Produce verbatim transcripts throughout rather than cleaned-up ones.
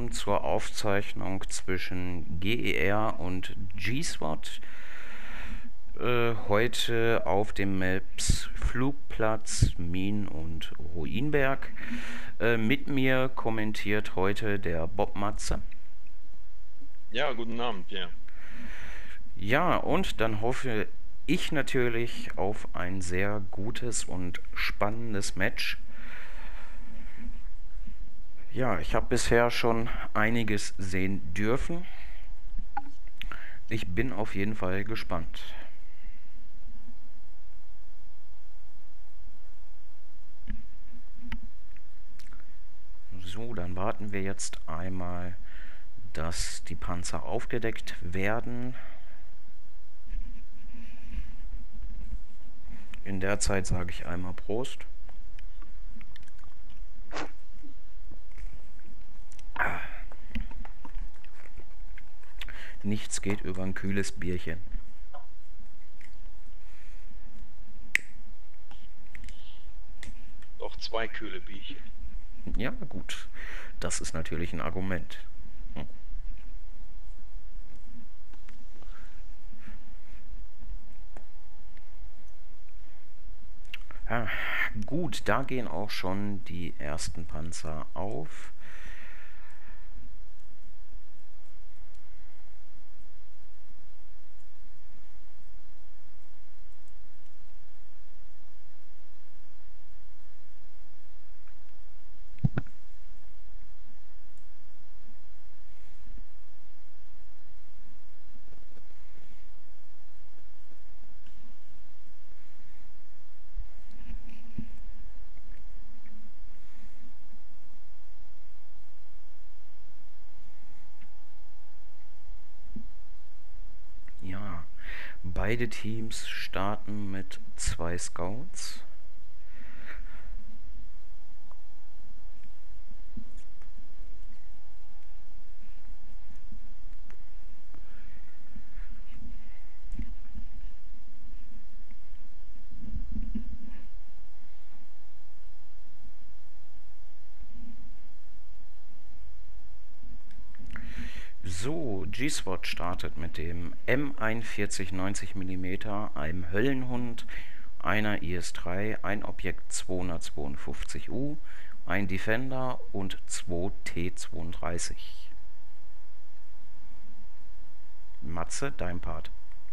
willkommen zur Aufzeichnung zwischen G E R und G-SWAT. Äh, heute auf dem Maps Flugplatz, Min und Ruinberg. Äh, mit mir kommentiert heute der Bob Matze. Ja, guten Abend, Pierre. Ja, und dann hoffe ich natürlich auf ein sehr gutes und spannendes Match. Ja, ich habe bisher schon einiges sehen dürfen. Ich bin auf jeden Fall gespannt. So, dann warten wir jetzt einmal, dass die Panzer aufgedeckt werden. In der Zeit sage ich einmal Prost. Nichts geht über ein kühles Bierchen. Doch zwei kühle Bierchen. Ja, gut. Das ist natürlich ein Argument. Hm. Ja, gut, da gehen auch schon die ersten Panzer auf. Ja, beide Teams starten mit zwei Scouts. So, G-SWAT startet mit dem M einundvierzig neunzig Millimeter, einem Höllenhund, einer I S drei, ein Objekt zweihundertzweiundfünfzig U, ein Defender und zwei T zweiunddreißig. Matze, dein Part.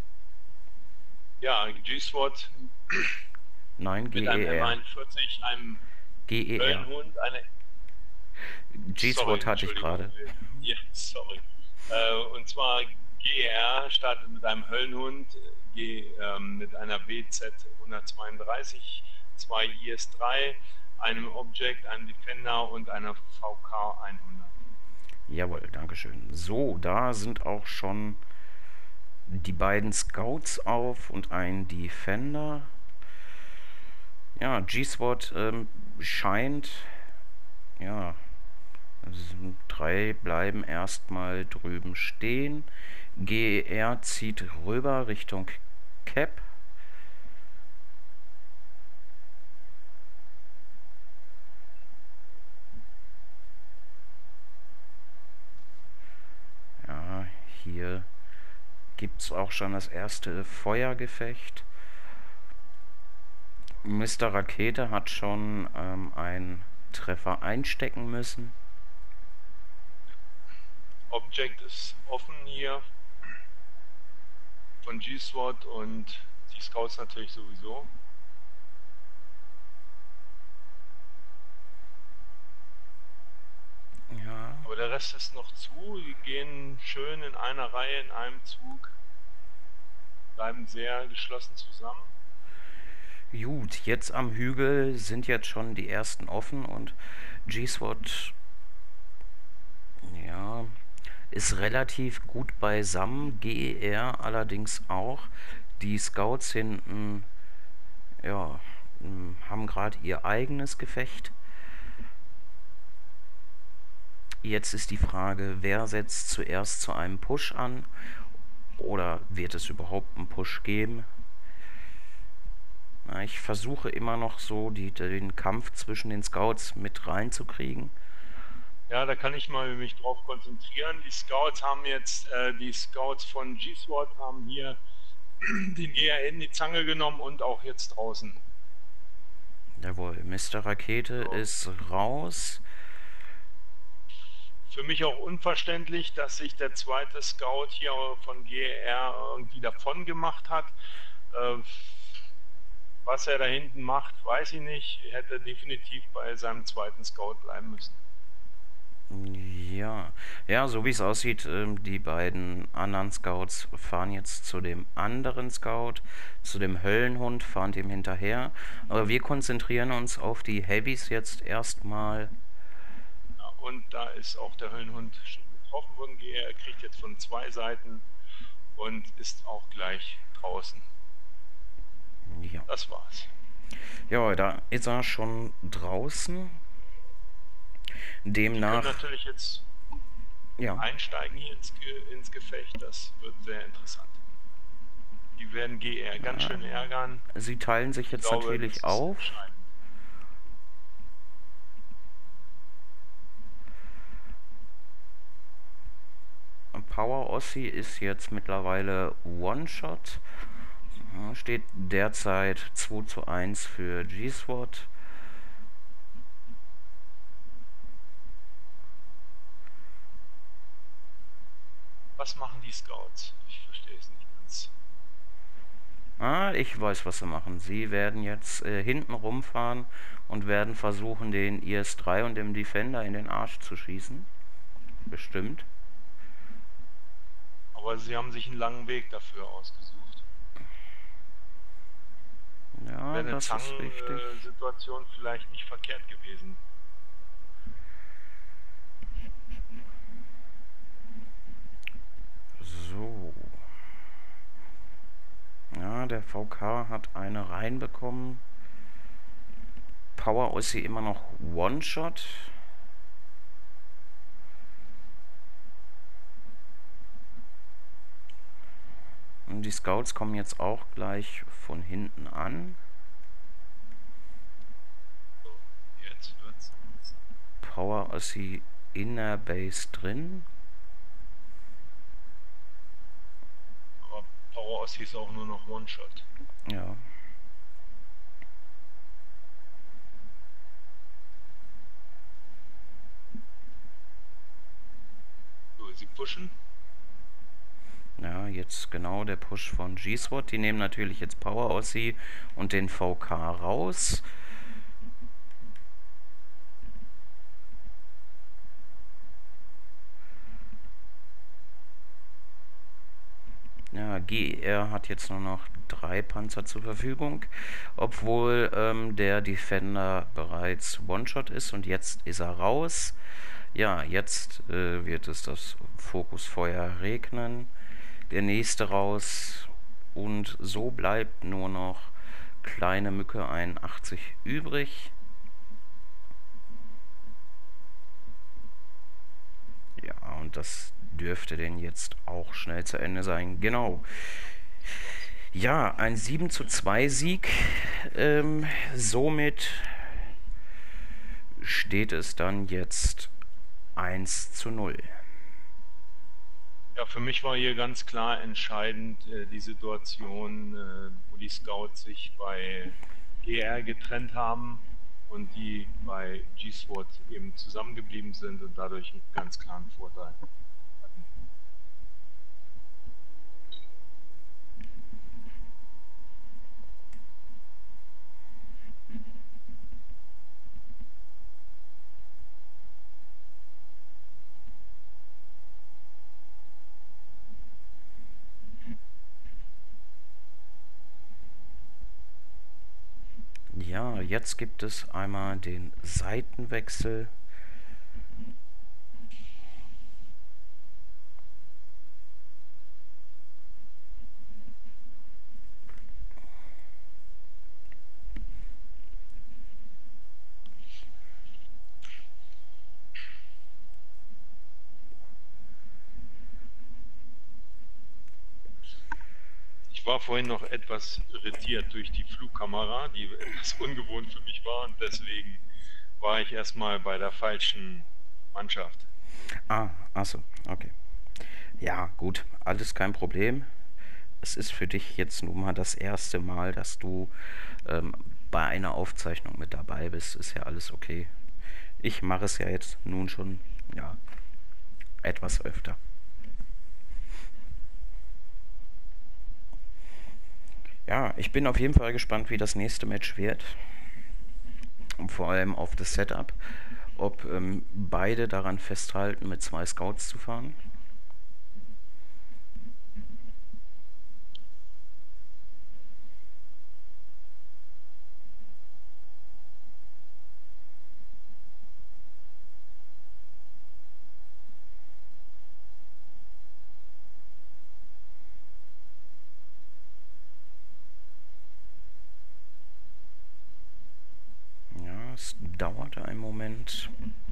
Ja, G-SWAT. Nein, mit einem M G E R. einundvierzig, einem G E R. Höllenhund, eine... G-SWAT hatte ich gerade. Ja, sorry. Äh, und zwar G E R startet mit einem Höllenhund, G, ähm, mit einer B Z hundertzweiunddreißig, zwei I S drei, einem Object, einem Defender und einer V K hundert. Jawohl, dankeschön. So, da sind auch schon die beiden Scouts auf und ein Defender. Ja, G-SWAT ähm, scheint, ja, drei bleiben erstmal drüben stehen. G E R zieht rüber Richtung Cap. Ja, hier gibt es auch schon das erste Feuergefecht. Mister Rakete hat schon ähm, einen Treffer einstecken müssen. Object ist offen hier von G-SWAT und die Scouts natürlich sowieso. Ja. Aber der Rest ist noch zu. Die gehen schön in einer Reihe, in einem Zug. Bleiben sehr geschlossen zusammen. Gut, jetzt am Hügel sind jetzt schon die ersten offen und G-SWAT, ja, ist relativ gut beisammen. G E R allerdings auch. Die Scouts hinten, ja, haben gerade ihr eigenes Gefecht. Jetzt ist die Frage, wer setzt zuerst zu einem Push an? Oder wird es überhaupt einen Push geben? Na, ich versuche immer noch so die, den Kampf zwischen den Scouts mit reinzukriegen. Ja, da kann ich mal mich drauf konzentrieren. Die Scouts haben jetzt, äh, die Scouts von G-SWAT haben hier den G R in die Zange genommen und auch jetzt draußen. Jawohl, Mister Rakete So. ist raus. Für mich auch unverständlich, dass sich der zweite Scout hier von G R irgendwie davon gemacht hat. Äh, was er da hinten macht, weiß ich nicht. Er hätte definitiv bei seinem zweiten Scout bleiben müssen. Ja, ja, so wie es aussieht, ähm, die beiden anderen Scouts fahren jetzt zu dem anderen Scout, zu dem Höllenhund, fahren dem hinterher. Aber wir konzentrieren uns auf die Heavies jetzt erstmal. Ja, und da ist auch der Höllenhund schon getroffen worden. Er kriegt jetzt von zwei Seiten und ist auch gleich draußen. Ja. Das war's. Ja, da ist er schon draußen. Demnach. Wir können natürlich jetzt ja. einsteigen hier ins, Ge ins Gefecht. Das wird sehr interessant. Die werden G R ganz schön ärgern. Sie teilen sich jetzt glaube, natürlich auf. Power Ossi ist jetzt mittlerweile One-Shot. Steht derzeit zwei zu eins für G-SWAT. Was machen die Scouts? Ich verstehe es nicht ganz. Ah, ich weiß, was sie machen. Sie werden jetzt äh, hinten rumfahren und werden versuchen, den I S drei und dem Defender in den Arsch zu schießen. Bestimmt. Aber sie haben sich einen langen Weg dafür ausgesucht. Ja, wäre eine das ist richtig. Situation vielleicht nicht verkehrt gewesen. So. Ja, der V K hat eine reinbekommen. Power Ossi immer noch One-Shot. Und die Scouts kommen jetzt auch gleich von hinten an. So, jetzt wird's. Power Ossi in der Base drin. Aber Power Ossi ist auch nur noch One-Shot. Ja. So, sie pushen. Ja, jetzt genau der Push von G-SWAT. Die nehmen natürlich jetzt Power Ossi und den V K raus. Ja, G R hat jetzt nur noch drei Panzer zur Verfügung, obwohl ähm, der Defender bereits One-Shot ist und jetzt ist er raus. Ja, jetzt äh, wird es das Fokusfeuer regnen. Der nächste raus und so bleibt nur noch kleine Mücke einundachtzig übrig. Ja, und das dürfte denn jetzt auch schnell zu Ende sein. Genau. Ja, ein sieben zu zwei Sieg. Ähm, somit steht es dann jetzt eins zu null. Ja, für mich war hier ganz klar entscheidend äh, die Situation, äh, wo die Scouts sich bei G R getrennt haben und die bei G-SWAT eben zusammengeblieben sind und dadurch einen ganz klaren Vorteil hatten. Ja, jetzt gibt es einmal den Seitenwechsel. Ich war vorhin noch etwas irritiert durch die Flugkamera, die etwas ungewohnt für mich war und deswegen war ich erstmal bei der falschen Mannschaft. Ah, achso, okay. Ja, gut, alles kein Problem. Es ist für dich jetzt nun mal das erste Mal, dass du ähm, bei einer Aufzeichnung mit dabei bist. Ist ja alles okay. Ich mache es ja jetzt nun schon, ja, etwas öfter. Ja, ich bin auf jeden Fall gespannt, wie das nächste Match wird. Und vor allem auf das Setup. Ob ähm, beide daran festhalten, mit zwei Scouts zu fahren. Ja, es dauert einen Moment.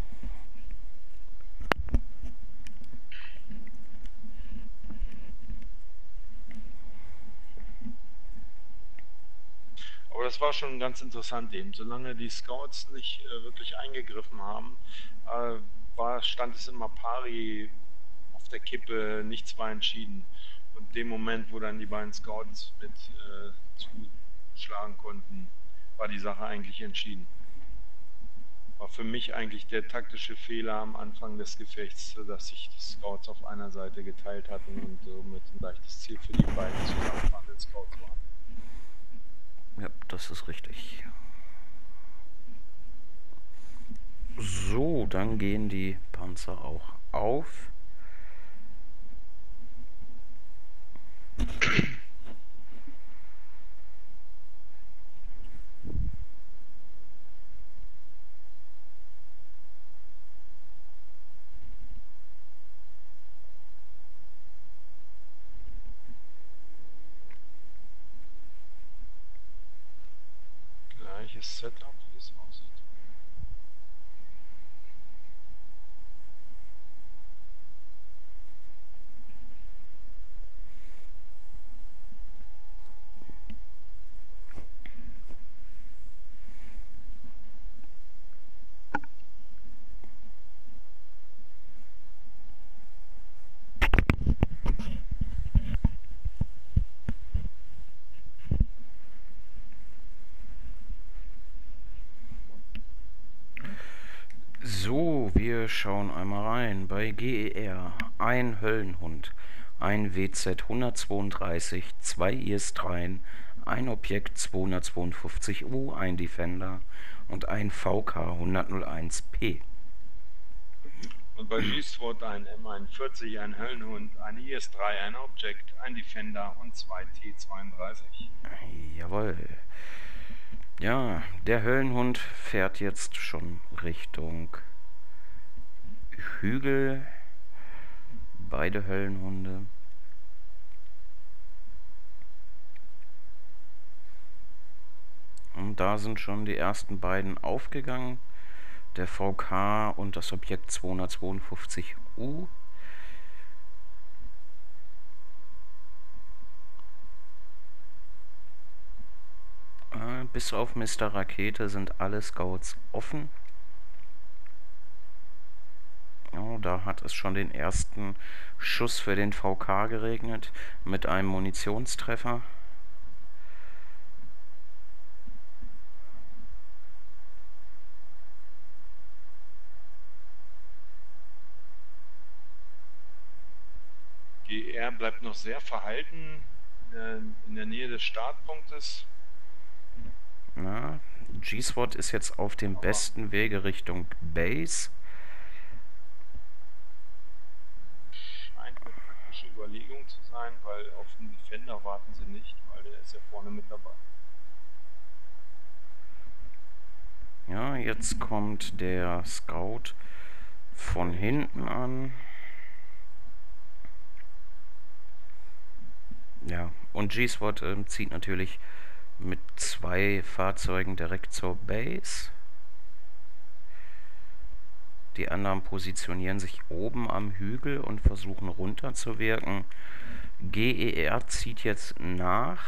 Aber das war schon ganz interessant eben. Solange die Scouts nicht äh, wirklich eingegriffen haben, äh, war, stand es immer pari auf der Kippe, nichts war entschieden. Und dem Moment, wo dann die beiden Scouts mit äh, zuschlagen konnten, war die Sache eigentlich entschieden. War für mich eigentlich der taktische Fehler am Anfang des Gefechts, dass sich die Scouts auf einer Seite geteilt hatten und somit ein leichtes Ziel für die beiden zusammenfahrenden Scouts waren. Ja, das ist richtig. So, dann gehen die Panzer auch auf. Gleiches Setup, wie es aussieht. So, wir schauen einmal rein. Bei G E R ein Höllenhund, ein W Z hundertzweiunddreißig, zwei I S drei, ein Objekt zweihundertzweiundfünfzig U, ein Defender und ein V K hunderteins P. Und bei G-SWAT ein M einundvierzig, ein Höllenhund, ein I S drei, ein Object, ein Defender und zwei T zweiunddreißig. Jawohl. Ja, der Höllenhund fährt jetzt schon Richtung Hügel. Beide Höllenhunde. Und da sind schon die ersten beiden aufgegangen. Der V K und das Objekt zweihundertzweiundfünfzig U. Äh, bis auf Mister Rakete sind alle Scouts offen. Oh, da hat es schon den ersten Schuss für den V K geregnet mit einem Munitionstreffer. G R bleibt noch sehr verhalten äh, in der Nähe des Startpunktes. Na, G-SWAT ist jetzt auf dem Aber besten Wege Richtung Base. scheint eine taktische Überlegung zu sein, weil auf den Defender warten sie nicht, weil der ist ja vorne mit dabei. Ja, jetzt kommt der Scout von hinten an. Ja, und G-SWAT äh, zieht natürlich mit zwei Fahrzeugen direkt zur Base. Die anderen positionieren sich oben am Hügel und versuchen runterzuwirken. G E R zieht jetzt nach.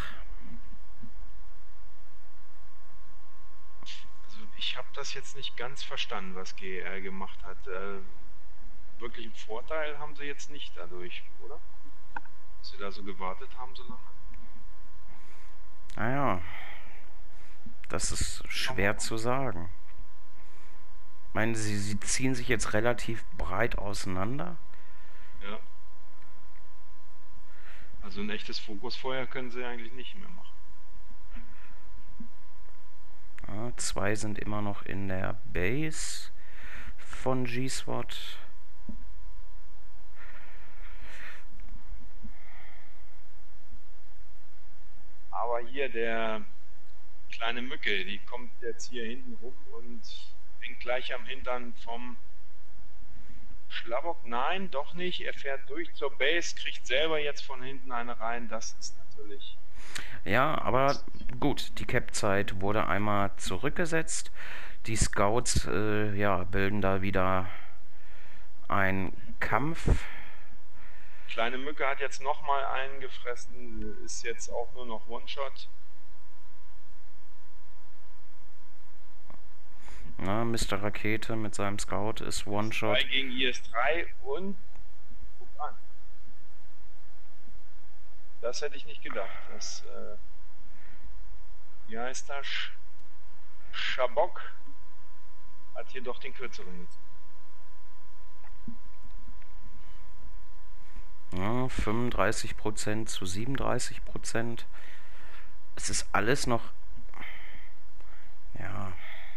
Also ich habe das jetzt nicht ganz verstanden, was G E R gemacht hat. wirklich einen Vorteil haben sie jetzt nicht dadurch, oder? Dass sie da so gewartet haben so lange. Naja, das ist schwer zu sagen. Ich meine, sie, sie ziehen sich jetzt relativ breit auseinander. Ja. Also ein echtes Fokusfeuer können sie eigentlich nicht mehr machen. Ja, zwei sind immer noch in der Base von G-SWAT. Aber hier der kleine Mücke, die kommt jetzt hier hinten rum und hängt gleich am Hintern vom Schlabok. Nein, doch nicht. Er fährt durch zur Base, kriegt selber jetzt von hinten eine rein. Das ist natürlich... Ja, aber gut, die Cap-Zeit wurde einmal zurückgesetzt. Die Scouts äh, ja, bilden da wieder einen Kampf. Kleine Mücke hat jetzt nochmal einen gefressen, ist jetzt auch nur noch One-Shot. Na, Mister Rakete mit seinem Scout ist One-Shot. drei gegen I S drei und guck an. Das hätte ich nicht gedacht. Das, äh, wie heißt das? Schabok hat hier doch den kürzeren jetzt. Ja, fünfunddreißig Prozent zu siebenunddreißig Prozent. Es ist alles noch... Ja...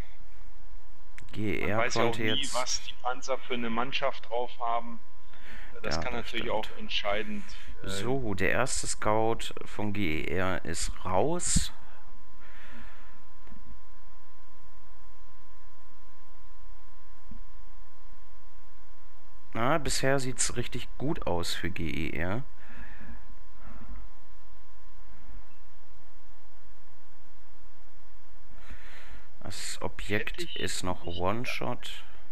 G E R Man weiß ja auch konnte nie, jetzt... was die Panzer für eine Mannschaft drauf haben. Das Ja, kann das natürlich stimmt. auch entscheidend... Äh, So, der erste Scout von G E R ist raus. Na, bisher sieht es richtig gut aus für G E R. Das Objekt Hätte ich ist noch nicht One-Shot.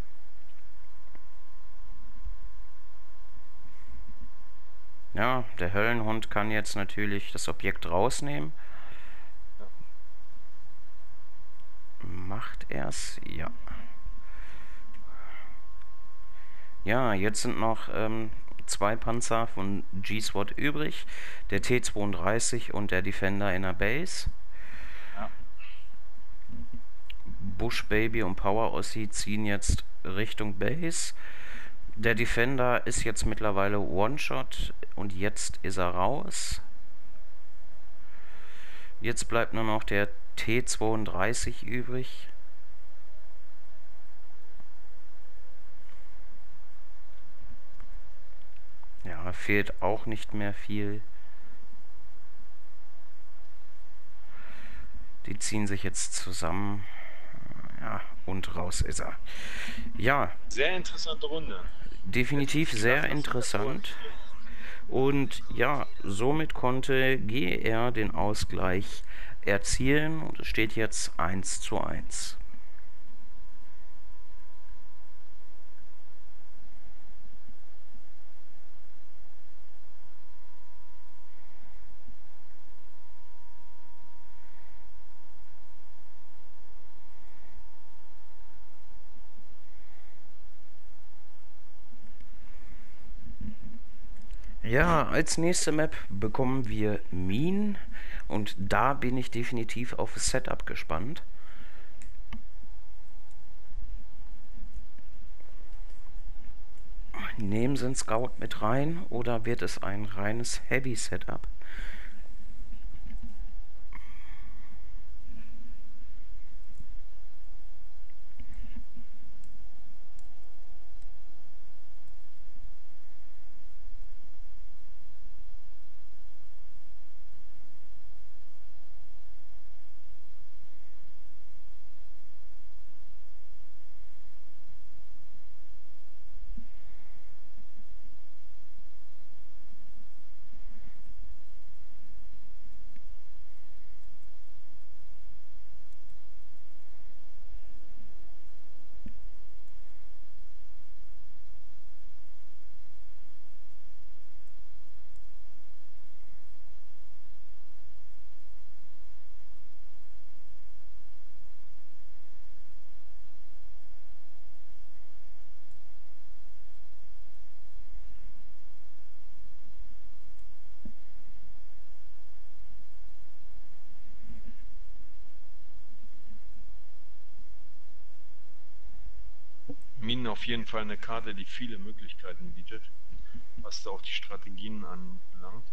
Ja, der Höllenhund kann jetzt natürlich das Objekt rausnehmen. Ja. Macht er's? Ja. Ja, jetzt sind noch ähm, zwei Panzer von G-SWAT übrig. Der T zweiunddreißig und der Defender in der Base. Ja. Bush Baby und Power Ossi ziehen jetzt Richtung Base. Der Defender ist jetzt mittlerweile One-Shot und jetzt ist er raus. Jetzt bleibt nur noch der T zweiunddreißig übrig. Ja, fehlt auch nicht mehr viel. Die ziehen sich jetzt zusammen. Ja, und raus ist er. Ja. Sehr interessante Runde. Definitiv sehr interessant. Und ja, somit konnte G E R den Ausgleich erzielen und es steht jetzt eins zu eins. Ja, als nächste Map bekommen wir Minen und da bin ich definitiv auf das Setup gespannt. Nehmen Sie einen Scout mit rein oder wird es ein reines Heavy Setup? auf jeden Fall eine Karte, die viele Möglichkeiten bietet, was da auch die Strategien anbelangt.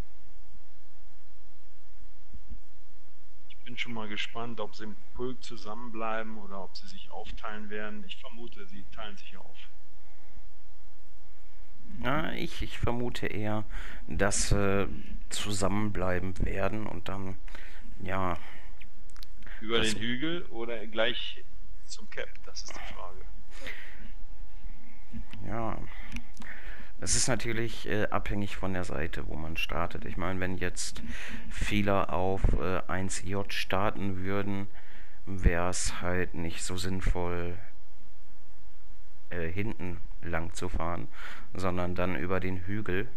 Ich bin schon mal gespannt, ob sie im Pulk zusammenbleiben oder ob sie sich aufteilen werden. Ich vermute, sie teilen sich auf. Ja, ich, ich vermute eher, dass sie zusammenbleiben werden und dann, ja. Über den Hügel oder gleich zum Cap? Das ist die Frage. Ja. Es ist natürlich äh, abhängig von der Seite, wo man startet. Ich meine, wenn jetzt viele auf äh, eins J starten würden, wäre es halt nicht so sinnvoll, äh, hinten lang zu fahren, sondern dann über den Hügel.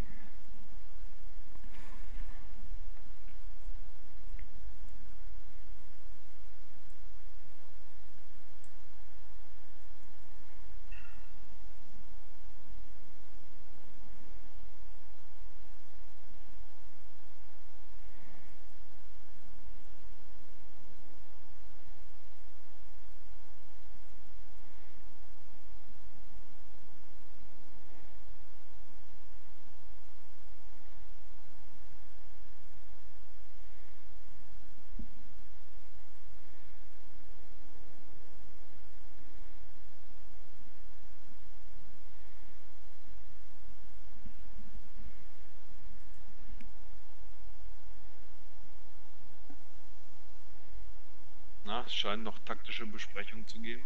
Na, es scheint noch taktische Besprechungen zu geben.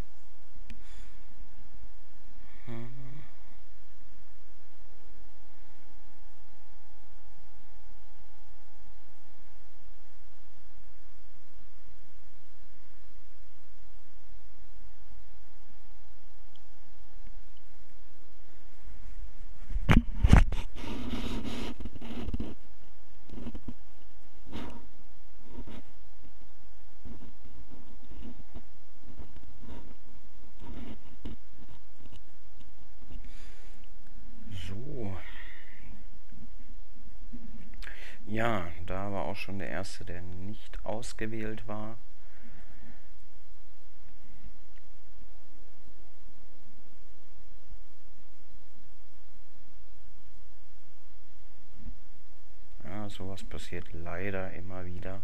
Hm. So. Ja, da war auch schon der erste, der nicht ausgewählt war. Ja, sowas passiert leider immer wieder.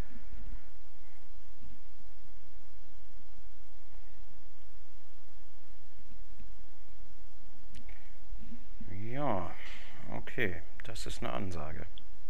Ja, okay, das ist eine Ansage.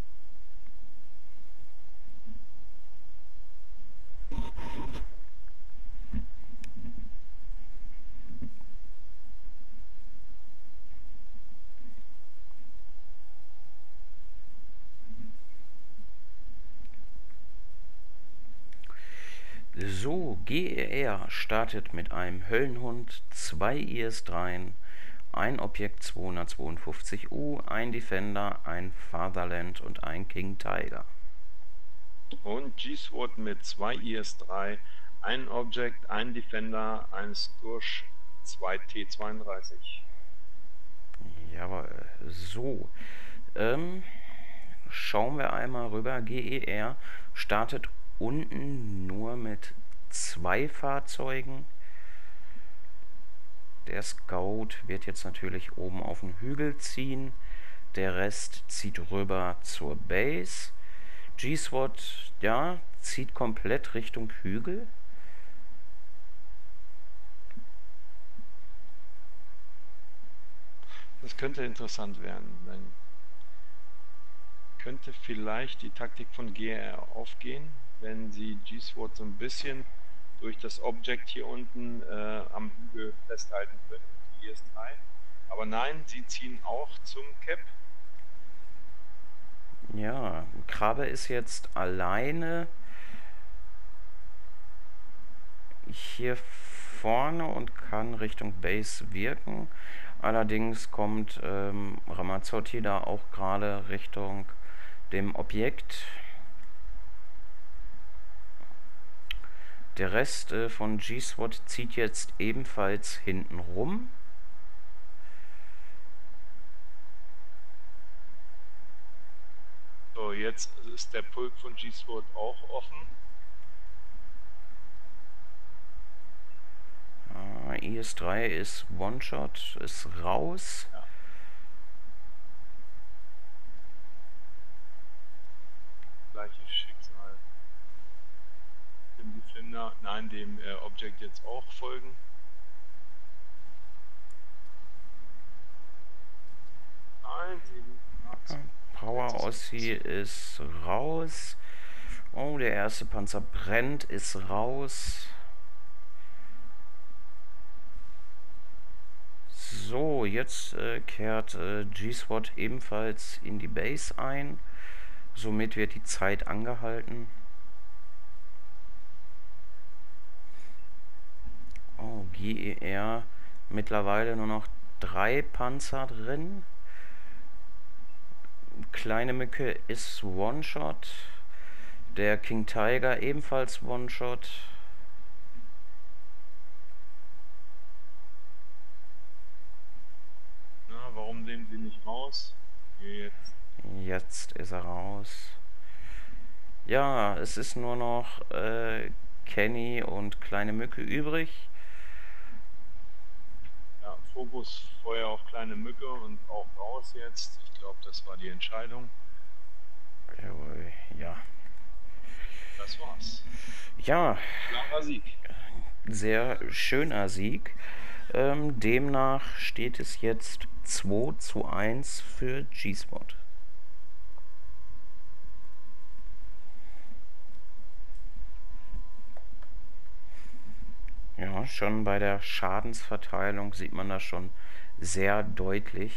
So, G E R startet mit einem Höllenhund, zwei I S drei, ein Objekt zweihundertzweiundfünfzig U, ein Defender, ein Fatherland und ein King Tiger. Und G-Sword mit zwei I S drei, ein Object, ein Defender, ein Scourge, zwei T zweiunddreißig. Jawohl, so. Ähm, schauen wir einmal rüber. G E R startet unten nur mit zwei Fahrzeugen. Der Scout wird jetzt natürlich oben auf den Hügel ziehen. Der Rest zieht rüber zur Base. G-Sword, ja, zieht komplett Richtung Hügel. Das könnte interessant werden. Dann könnte vielleicht die Taktik von G R aufgehen, wenn sie G-Sword so ein bisschen durch das Object hier unten äh, am Hügel festhalten können, die I S drei. Aber nein, sie ziehen auch zum Cap. Ja, Krabbe ist jetzt alleine hier vorne und kann Richtung Base wirken. Allerdings kommt ähm, Ramazzotti da auch gerade Richtung dem Objekt. Der Rest äh, von G-Sword zieht jetzt ebenfalls hinten rum. So, jetzt ist der Pulk von G-Sword auch offen. Ah, I S drei ist One-Shot, ist raus. Ja. Gleiches Schicksal. Dem Defender, nein, dem äh, Object jetzt auch folgen. Nein, sieben, acht. Power Ossi ist raus. Oh, der erste Panzer brennt, ist raus. So, jetzt äh, kehrt äh, G-SWAT ebenfalls in die Base ein. Somit wird die Zeit angehalten. Oh, G E R mittlerweile nur noch drei Panzer drin. Kleine Mücke ist One-Shot. Der King Tiger ebenfalls One-Shot. Na, warum nehmen sie nicht raus? Hier jetzt. Jetzt ist er raus. Ja, es ist nur noch äh, Kenny und Kleine Mücke übrig. Ja, Fokus vorher auf Kleine Mücke und auch raus jetzt. Ich glaube, das war die Entscheidung. Jawohl, ja. Das war's. Ja. Klarer Sieg. Sehr schöner Sieg. Ähm, demnach steht es jetzt zwei zu eins für G-SWAT. Ja, schon bei der Schadensverteilung sieht man das schon sehr deutlich.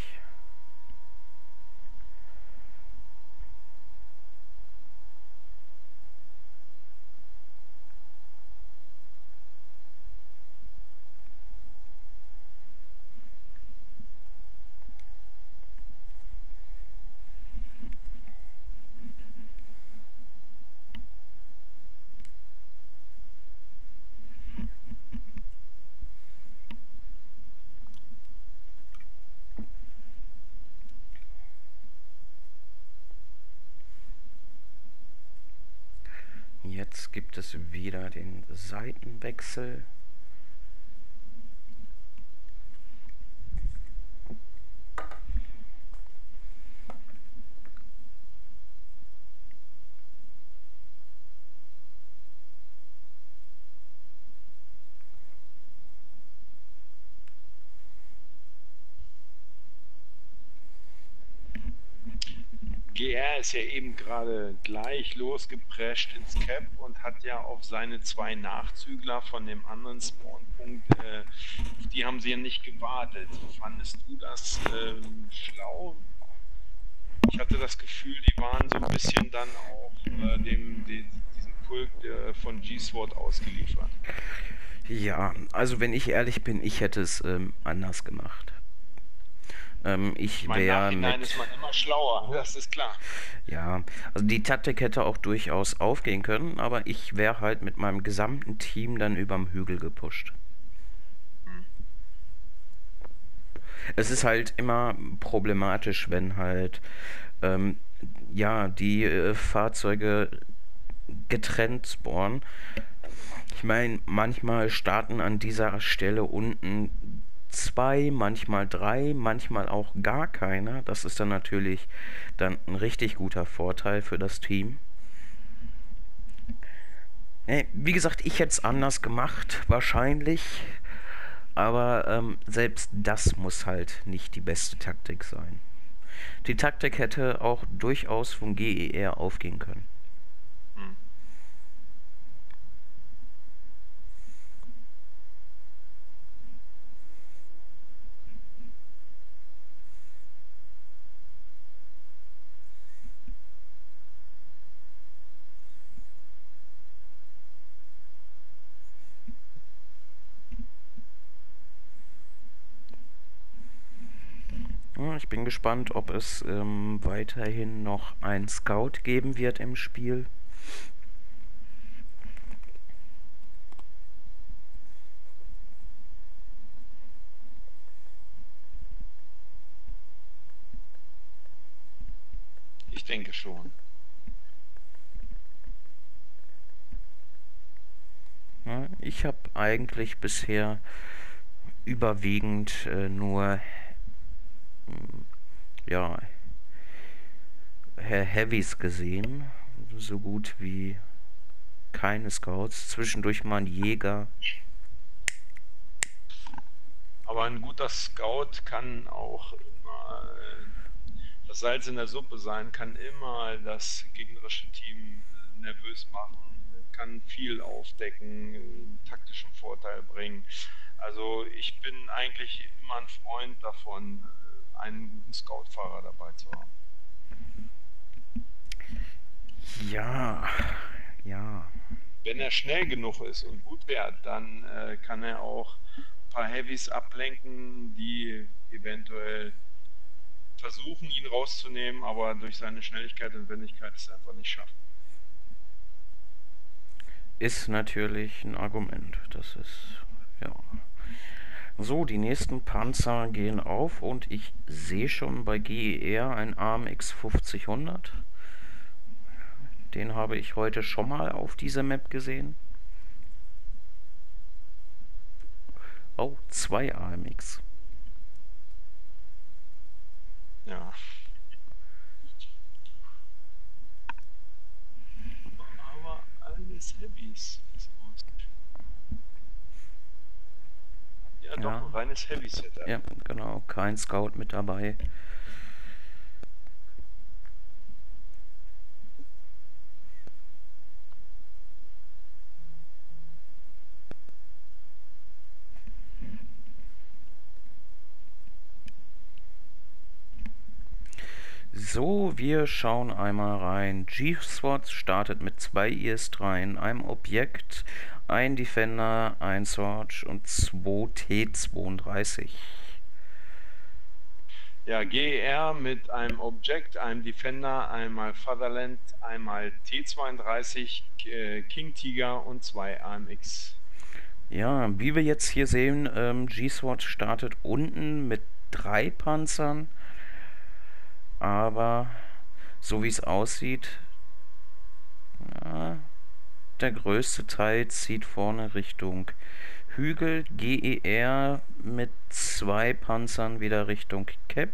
Jetzt gibt es wieder den Seitenwechsel. G R ist ja eben gerade gleich losgeprescht ins Cap und hat ja auf seine zwei Nachzügler von dem anderen Spawnpunkt, äh, auf die haben sie ja nicht gewartet. Fandest du das ähm, schlau? Ich hatte das Gefühl, die waren so ein bisschen dann auch äh, dem, dem, diesem Pulk äh, von G-SWAT ausgeliefert. Ja, also wenn ich ehrlich bin, ich hätte es ähm, anders gemacht. Ähm, ich Mein wäre Nachhinein mit... ist man immer schlauer, das ist klar. Ja, also die Taktik hätte auch durchaus aufgehen können, aber ich wäre halt mit meinem gesamten Team dann überm Hügel gepusht. Hm. Es ist halt immer problematisch, wenn halt ähm, ja die äh, Fahrzeuge getrennt spawnen. Ich meine, manchmal starten an dieser Stelle unten zwei, manchmal drei, manchmal auch gar keiner. Das ist dann natürlich dann ein richtig guter Vorteil für das Team. Wie gesagt, ich hätte es anders gemacht, wahrscheinlich. Aber ähm, selbst das muss halt nicht die beste Taktik sein. Die Taktik hätte auch durchaus vom G E R aufgehen können. Hm. Ja, ich bin gespannt, ob es ähm, weiterhin noch einen Scout geben wird im Spiel. Ich denke schon. Ja, Ich habe eigentlich bisher überwiegend äh, nur mm, ja, Heavys gesehen, so gut wie keine Scouts, zwischendurch mal ein Jäger. Aber ein guter Scout kann auch immer äh, das Salz in der Suppe sein, kann immer das gegnerische Team äh, nervös machen, kann viel aufdecken, einen taktischen Vorteil bringen. Also ich bin eigentlich immer ein Freund davon, äh, einen guten Scout-Fahrer dabei zu haben. Ja, ja. Wenn er schnell genug ist und gut fährt, dann äh, kann er auch ein paar Heavys ablenken, die eventuell versuchen, ihn rauszunehmen, aber durch seine Schnelligkeit und Wendigkeit es einfach nicht schaffen. Ist natürlich ein Argument. Das ist, ja. So, die nächsten Panzer gehen auf und ich sehe schon bei G E R ein A M X fünfzig-hundert. Den habe ich heute schon mal auf dieser Map gesehen. Oh, zwei A M X. Ja. Aber alles Heavys. Ja, doch, Ja. ein reines Heavy-Setup. Ja, genau. Kein Scout mit dabei. So, wir schauen einmal rein. G-SWAT startet mit zwei I S drei, einem Objekt, ein Defender, ein Sword und zwei T zweiunddreißig. Ja, G E R mit einem Object, einem Defender, einmal Fatherland, einmal T zweiunddreißig, äh, King Tiger und zwei A M X. Ja, wie wir jetzt hier sehen, ähm, G-SWAT startet unten mit drei Panzern. Aber so wie es aussieht, ja, der größte Teil zieht vorne Richtung Hügel. G E R mit zwei Panzern wieder Richtung Cap.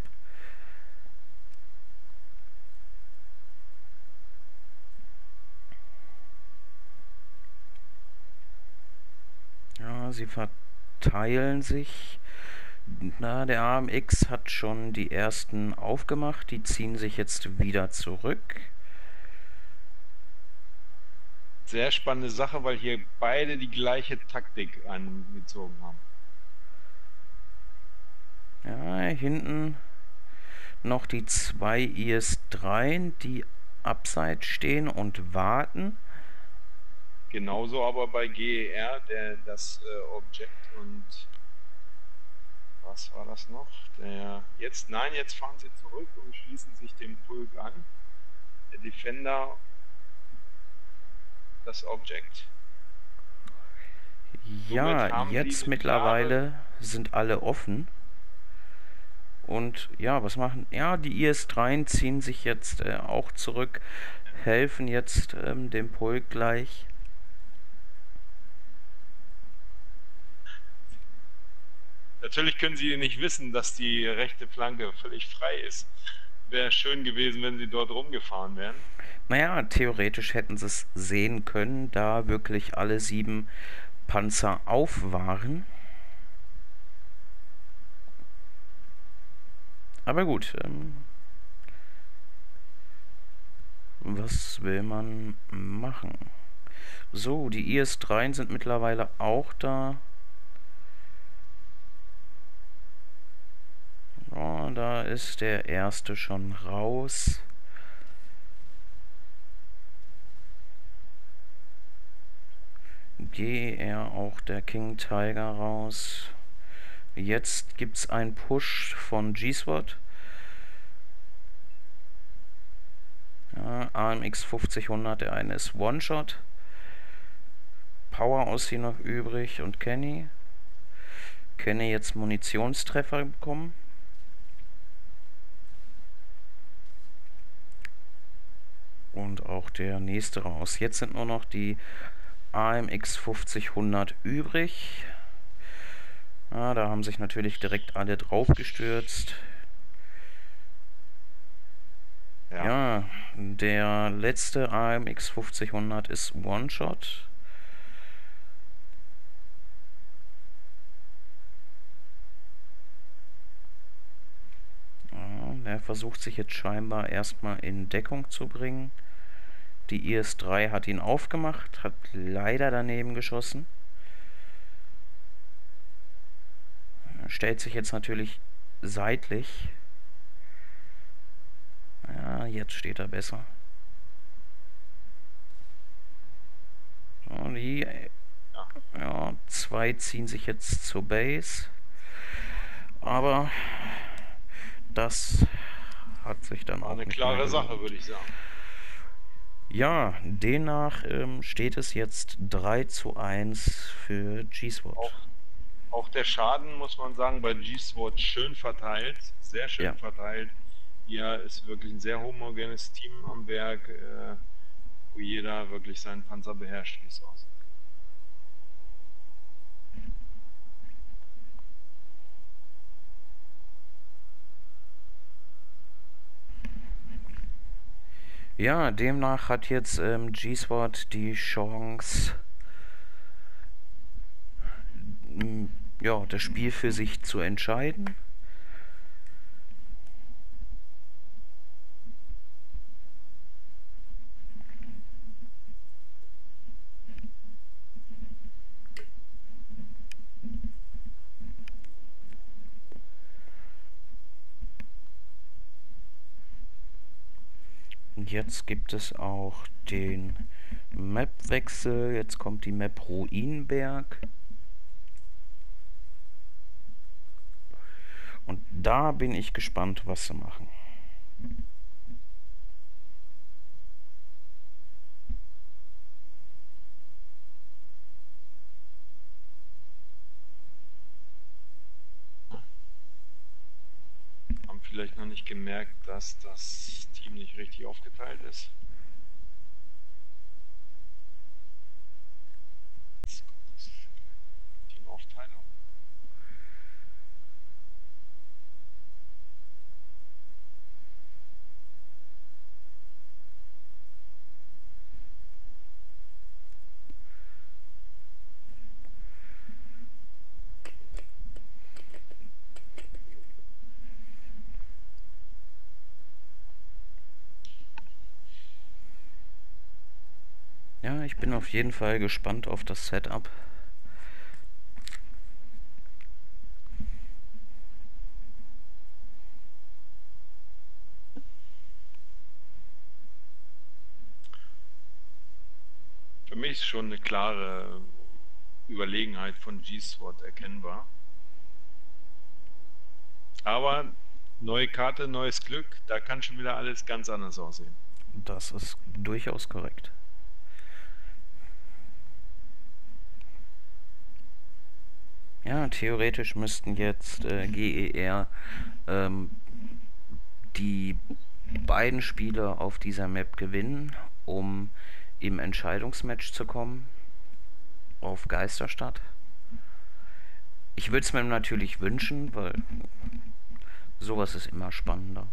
Ja, sie verteilen sich. Na, der A M X hat schon die ersten aufgemacht, die ziehen sich jetzt wieder zurück. Sehr spannende Sache, weil hier beide die gleiche Taktik angezogen haben. Ja, hinten noch die zwei I S drei, die abseits stehen und warten. Genauso aber bei G E R, der das äh, Objekt und was war das noch? Der jetzt, nein, jetzt fahren sie zurück und schließen sich dem Pulk an. Der Defender, das Objekt. Ja, jetzt mittlerweile sind alle offen. Und ja, was machen? Ja, die I S drei ziehen sich jetzt äh, auch zurück, helfen jetzt ähm, dem Pulk gleich. Natürlich können sie nicht wissen, dass die rechte Flanke völlig frei ist. Wäre schön gewesen, wenn sie dort rumgefahren wären. Naja, theoretisch hätten sie es sehen können, da wirklich alle sieben Panzer auf waren. Aber gut, ähm, was will man machen? So, die I S drei sind mittlerweile auch da. Oh, da ist der erste schon raus. G E R auch der King Tiger raus. Jetzt gibt es einen Push von G-SWAT. Ja, A M X fünfzig-hundert, der eine ist One-Shot. Power aus hier noch übrig und Kenny. Kenny jetzt Munitionstreffer bekommen. Und auch der nächste raus. Jetzt sind nur noch die A M X fünfzig hundert übrig. Ja, da haben sich natürlich direkt alle drauf gestürzt. Ja, ja, der letzte A M X fünfzig hundert ist One-Shot. Ja, der versucht sich jetzt scheinbar erstmal in Deckung zu bringen. Die I S drei hat ihn aufgemacht, hat leider daneben geschossen. Er stellt sich jetzt natürlich seitlich. Ja, jetzt steht er besser. So, die ja, zwei ziehen sich jetzt zur Base. Aber das hat sich dann auch eine nicht klare mehr Sache, würde ich sagen. Ja, demnach ähm, steht es jetzt drei zu eins für G-Sword. Auch, auch der Schaden, muss man sagen, bei G-Sword schön verteilt, sehr schön ja. verteilt. Hier ist wirklich ein sehr homogenes Team am Werk, äh, wo jeder wirklich seinen Panzer beherrscht, wie es aussieht. Ja, demnach hat jetzt ähm, G-Sword die Chance, ja, das Spiel für sich zu entscheiden. Und jetzt gibt es auch den Mapwechsel. Jetzt kommt die Map Ruinenberg. Und da bin ich gespannt, was sie machen. Haben vielleicht noch nicht gemerkt, dass das Team nicht richtig aufgeteilt ist. Teamaufteilung. Ja, ich bin auf jeden Fall gespannt auf das Setup. Für mich ist schon eine klare Überlegenheit von G-Sword erkennbar. Aber neue Karte, neues Glück, da kann schon wieder alles ganz anders aussehen. Das ist durchaus korrekt. Ja, theoretisch müssten jetzt äh, G E R ähm, die beiden Spiele auf dieser Map gewinnen, um im Entscheidungsmatch zu kommen auf Geisterstadt. Ich würde es mir natürlich wünschen, weil sowas ist immer spannender.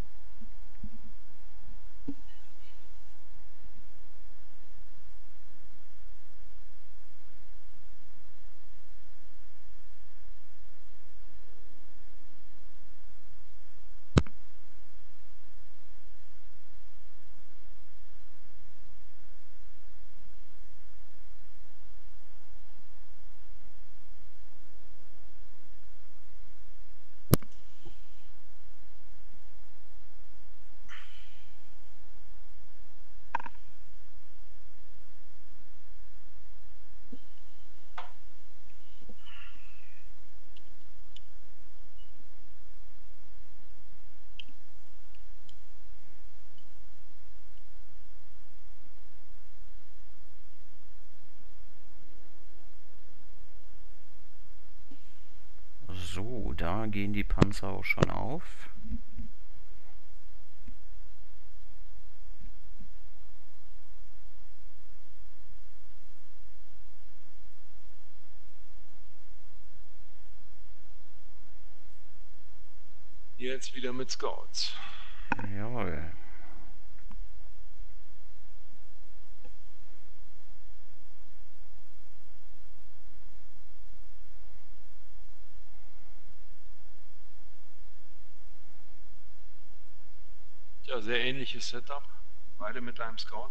So, da gehen die Panzer auch schon auf. jetzt wieder mit Scouts. Jawohl. Ja, sehr ähnliches Setup. Beide mit einem Scout.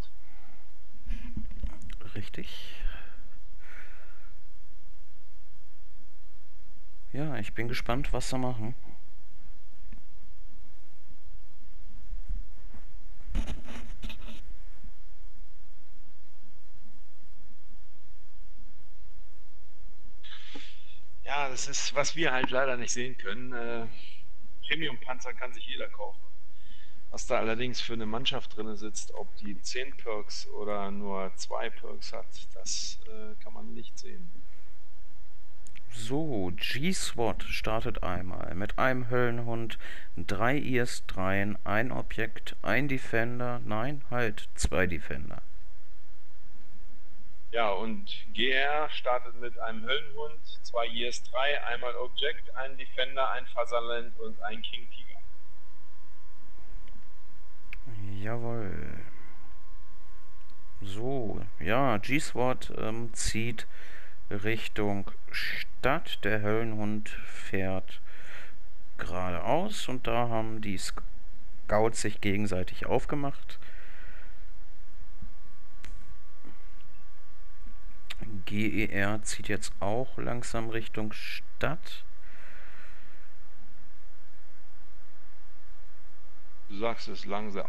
Richtig. Ja, ich bin gespannt, was sie machen. Ja, das ist, was wir halt leider nicht sehen können. Äh, Premium-Panzer kann sich jeder kaufen. Was da allerdings für eine Mannschaft drin sitzt, ob die zehn Perks oder nur zwei Perks hat, das äh, kann man nicht sehen. So, G-SWAT startet einmal mit einem Höllenhund, drei I S drei, ein Objekt, ein Defender, nein, halt, zwei Defender. Ja, und G R startet mit einem Höllenhund, zwei I S drei, einmal Object, ein Defender, ein Faserland und ein King Tiger. Jawohl. So, ja, G-SWAT ähm, zieht Richtung Stadt. Der Höllenhund fährt geradeaus und da haben die Scouts sich gegenseitig aufgemacht. G E R zieht jetzt auch langsam Richtung Stadt. Du sagst es langsam.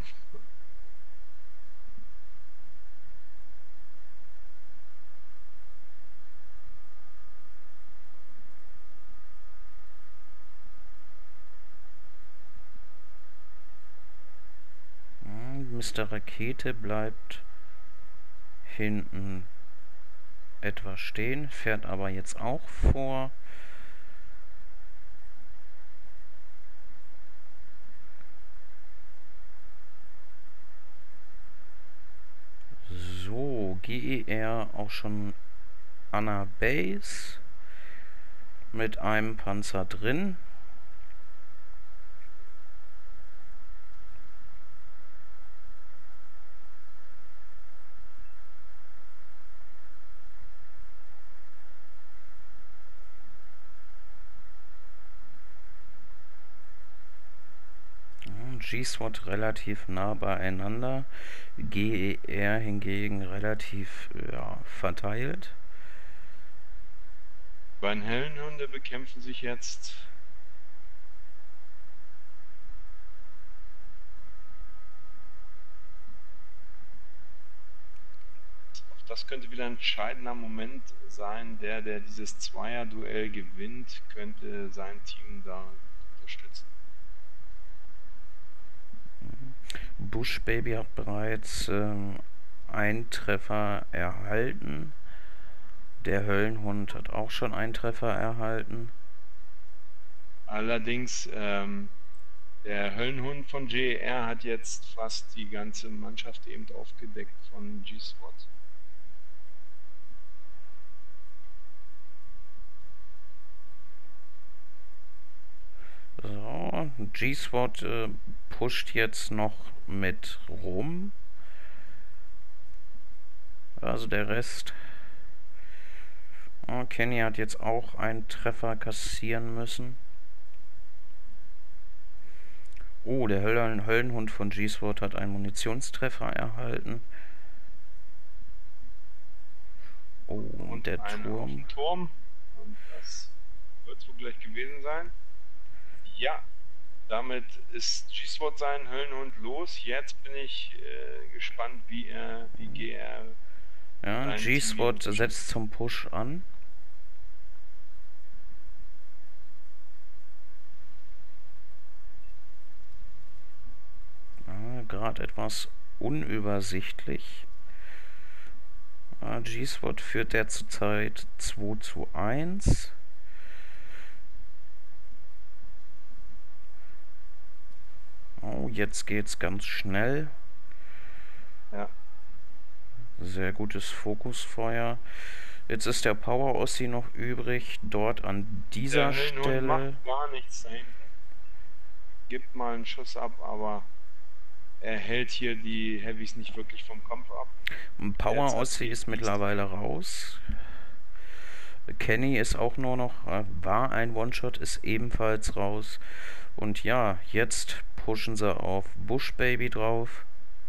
Mister Rakete bleibt hinten etwas stehen, fährt aber jetzt auch vor. So, G E R auch schon an der Base mit einem Panzer drin. G-SWAT relativ nah beieinander, G E R hingegen relativ ja, verteilt. Beiden Höllenhunde bekämpfen sich jetzt. Auch das könnte wieder ein entscheidender Moment sein. Der, der dieses Zweier-Duell gewinnt, könnte sein Team da unterstützen. Bush Baby hat bereits ähm, einen Treffer erhalten. Der Höllenhund hat auch schon einen Treffer erhalten. Allerdings, ähm, der Höllenhund von G E R hat jetzt fast die ganze Mannschaft eben aufgedeckt von G-SWAT. So, G-SWAT äh, pusht jetzt noch mit rum. Also der Rest. Oh, Kenny hat jetzt auch einen Treffer kassieren müssen. Oh, der Höllen Höllenhund von G-SWAT hat einen Munitionstreffer erhalten. Oh, und, und der Turm. Turm. Und das wird es wohl gleich gewesen sein. Ja, damit ist G-SWAT sein Höllenhund los. Jetzt bin ich äh, gespannt, wie er, wie G R. Ja, G-SWAT setzt zum Push an. Ja, gerade etwas unübersichtlich. Ja, G-SWAT führt der zurzeit zwei zu eins. Oh, jetzt geht's ganz schnell. Ja. Sehr gutes Fokusfeuer. Jetzt ist der Power Ossi noch übrig. Dort an dieser der Stelle. Macht gar nichts da hinten. gibt mal einen Schuss ab, aber er hält hier die Heavys nicht wirklich vom Kampf ab. Power Ossi ist mittlerweile raus. Kenny ist auch nur noch, äh, war ein One-Shot, ist ebenfalls raus. Und ja, jetzt pushen sie auf Bush Baby drauf.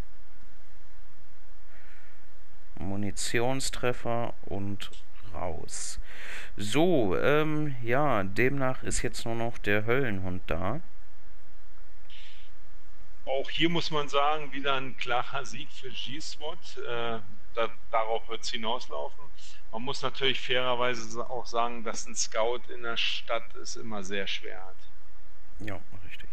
Munitionstreffer und raus. So, ähm, ja, demnach ist jetzt nur noch der Höllenhund da. Auch hier muss man sagen, wieder ein klarer Sieg für G-SWAT. Äh, da, darauf wird es hinauslaufen. Man muss natürlich fairerweise auch sagen, dass ein Scout in der Stadt es immer sehr schwer hat. Ja, richtig.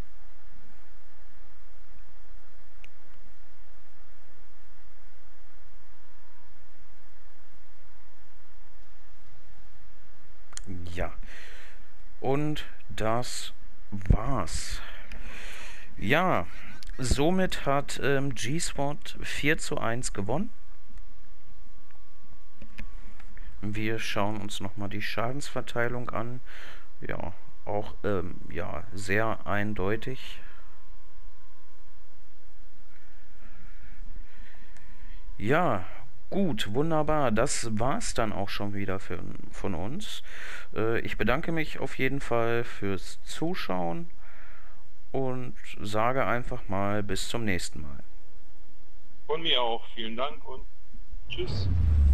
Ja. Und das war's. Ja, somit hat ähm, G-SWAT vier zu eins gewonnen. Wir schauen uns nochmal die Schadensverteilung an. Ja, auch ähm, ja, sehr eindeutig. Ja, gut, wunderbar. Das war's dann auch schon wieder für, von uns. Äh, ich bedanke mich auf jeden Fall fürs Zuschauen und sage einfach mal bis zum nächsten Mal. Von mir auch. Vielen Dank und tschüss.